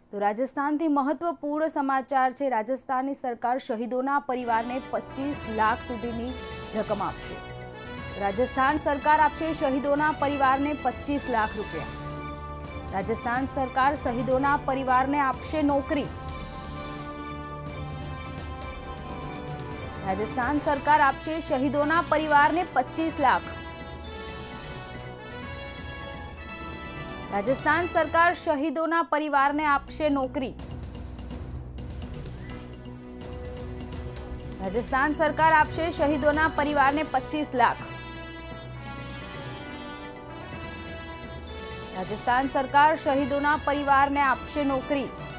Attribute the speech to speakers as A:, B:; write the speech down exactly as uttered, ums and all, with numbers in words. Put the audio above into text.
A: તો રાજસ્થાનથી મહત્વપૂર્ણ સમાચાર છે। રાજસ્થાનની સરકાર શહીદોના પરિવારને પચીસ લાખ સુધીની રકમ આપશે। રાજસ્થાન સરકાર આપશે શહીદોના પરિવારને પચીસ લાખ રૂપિયા। રાજસ્થાન સરકાર શહીદોના પરિવારને આપશે નોકરી। રાજસ્થાન સરકાર આપશે શહીદોના પરિવારને પચીસ લાખ। રાજસ્થાન સરકાર શહીદોના પરિવારને આપશે નોકરી। રાજસ્થાન સરકાર આપશે શહીદોના પરિવારને પચીસ લાખ। રાજસ્થાન સરકાર શહીદોના પરિવારને આપશે નોકરી।